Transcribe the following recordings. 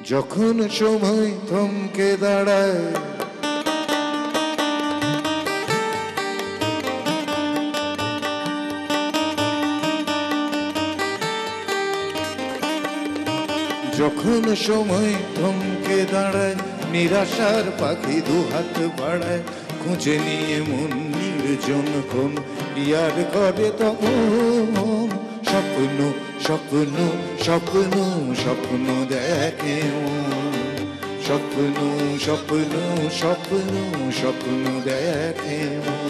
যখন সময় থমকে দাঁড়ায়, যখন সময় থমকে দাঁড়ায়, নিরাশার পাখি দুহাত বাড়ায়, খুঁজে নিয়ে মন নির্জন কোন ইয়ার করে তখন স্বপ্ন স্বপ্ন স্বপ্ন স্বপ্ন দেখে স্বপ্ন স্বপ্ন স্বপ্ন স্বপ্ন দেখে।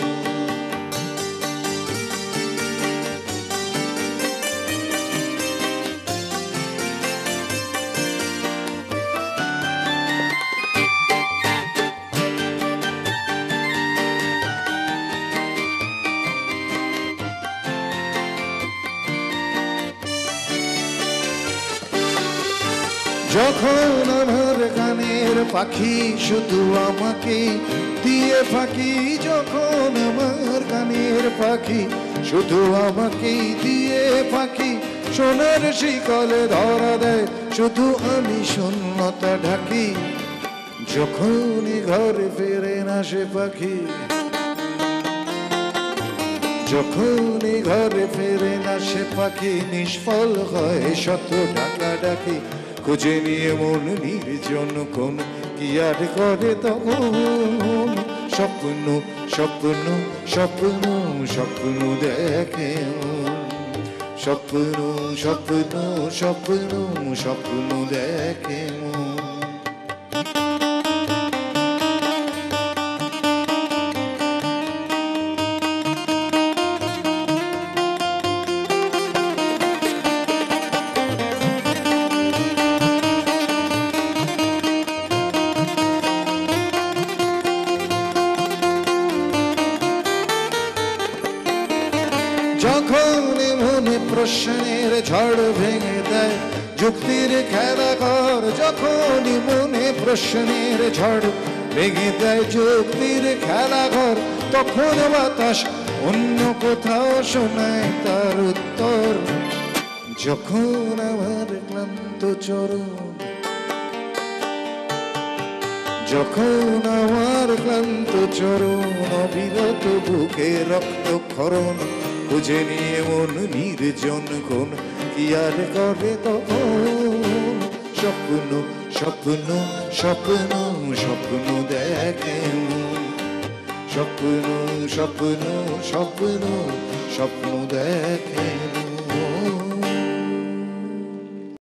যখন আমার গানের পাখি শুধু আমাকে দিয়ে ফাঁকি, যখন আমার গানের পাখি শুধু আমাকে দিয়ে ফাঁকি, সোনার শিকলে ধরা দেয় শুধু আমি শূন্যতা ঢাকি। যখন ঘরে ফেরে না সে পাখি, যখন ঘরে ফেরে না সে পাখি, নিষ্ফল হয় শত ডাকা ডাকি, খুঁজে নিয়ে মন নির্জন কোন কি আর করে তখন স্বপ্ন স্বপ্ন স্বপ্ন স্বপ্ন দেখে স্বপ্ন স্বপ্ন স্বপ্ন স্বপ্ন দেখে। যখন মনে প্রশ্নের ঝড় ভেঙে দেয় যুক্তির খেলা ঘর, যখন মনে প্রশ্নের ঝড় ভেঙে দেয় যুক্তির খেলা ঘর, তখন বাতাস অন্য কোথাও শোনায় তার উত্তর। যখন আমার ক্লান্ত চরণ, যখন আমার ক্লান্ত চরণ, অবিরত বুকে রক্তক্ষরণ, খুঁজে নিয়ে মন নির্জন কোন কি আর করে তখন স্বপ্ন স্বপ্ন স্বপ্ন স্বপ্ন দেখে স্বপ্ন স্বপ্ন স্বপ্ন স্বপ্ন দেখে।